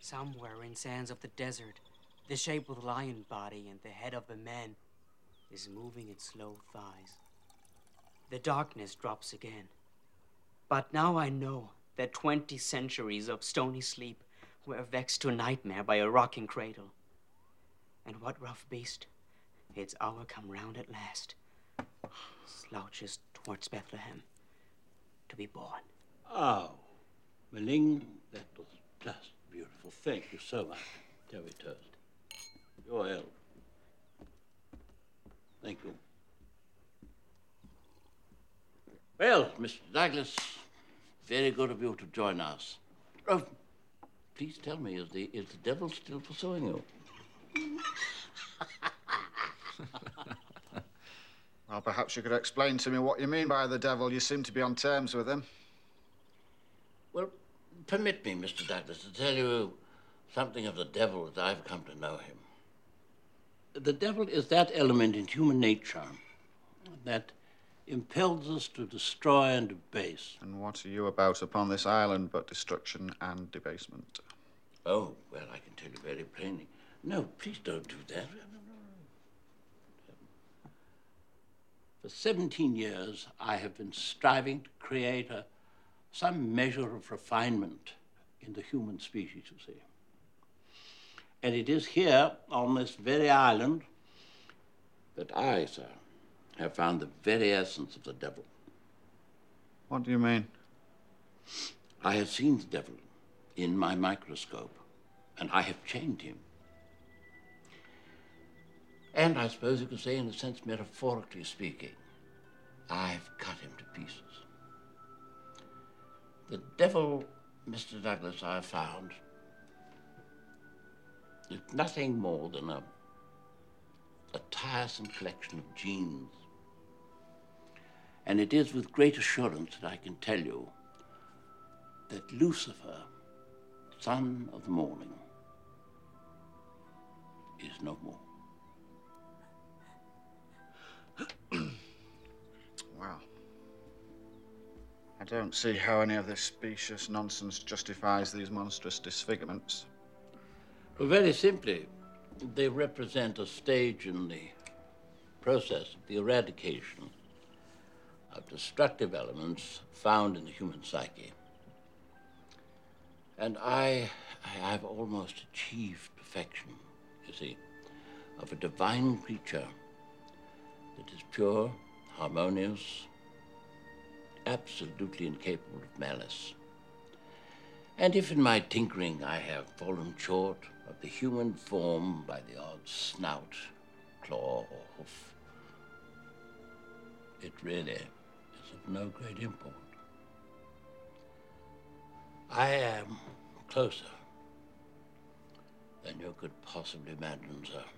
Somewhere in sands of the desert, the shape of the lion body and the head of a man is moving its slow thighs. The darkness drops again. But now I know that 20 centuries of stony sleep were vexed to nightmare by a rocking cradle. And what rough beast, its hour come round at last, slouches towards Bethlehem to be born. Oh, Meling, that was just beautiful. Thank you so much, Terry Toast. Your help. Thank you. Well, Mr. Douglas, very good of you to join us. Oh, please tell me, is the devil still pursuing you? Well, perhaps you could explain to me what you mean by the devil. You seem to be on terms with him. Well, permit me, Mr. Douglas, to tell you something of the devil as I've come to know him. The devil is that element in human nature that impels us to destroy and debase. And what are you about upon this island but destruction and debasement? Oh, well, I can tell you very plainly. No, please don't do that. For 17 years, I have been striving to create some measure of refinement in the human species, you see. And it is here, on this very island, that I, sir, have found the very essence of the devil. What do you mean? I have seen the devil in my microscope, and I have chained him. And I suppose you could say, in a sense, metaphorically speaking, I've cut him to pieces. The devil, Mr. Douglas, I have found, is nothing more than a tiresome collection of genes. And it is with great assurance that I can tell you that Lucifer, son of the morning, is no more. Well, I don't see how any of this specious nonsense justifies these monstrous disfigurements. Well, very simply, they represent a stage in the process of the eradication of destructive elements found in the human psyche. And I've almost achieved perfection, you see, of a divine creature that is pure, harmonious, absolutely incapable of malice. And if in my tinkering I have fallen short of the human form by the odd snout, claw, or hoof, it really is of no great import. I am closer than you could possibly imagine, sir.